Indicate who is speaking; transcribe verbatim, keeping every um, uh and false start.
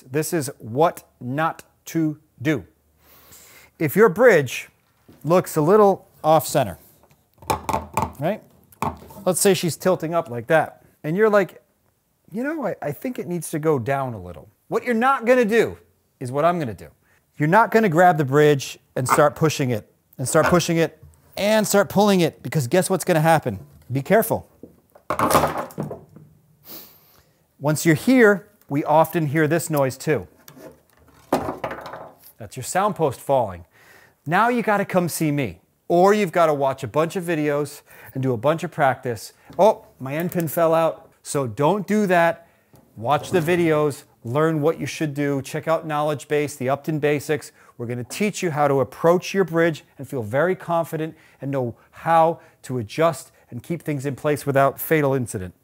Speaker 1: list. This is what not to do. If your bridge looks a little off center, right? Let's say she's tilting up like that, and you're like, you know, I, I think it needs to go down a little. What you're not gonna do is what I'm gonna do. You're not gonna grab the bridge and start pushing it, and start pushing it, and start pulling it, because guess what's gonna happen? Be careful. Once you're here, we often hear this noise too. That's your sound post falling. Now you gotta come see me, or you've gotta watch a bunch of videos and do a bunch of practice. Oh, my end pin fell out. So don't do that. Watch the videos, learn what you should do, check out Knowledge Base, the Upton Basics. We're gonna teach you how to approach your bridge and feel very confident and know how to adjust and keep things in place without fatal incident.